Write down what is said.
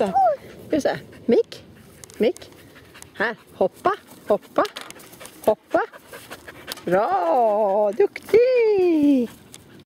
Ska vi se. Mick. Mick. Här. Hoppa. Hoppa. Hoppa. Bra. Duktig.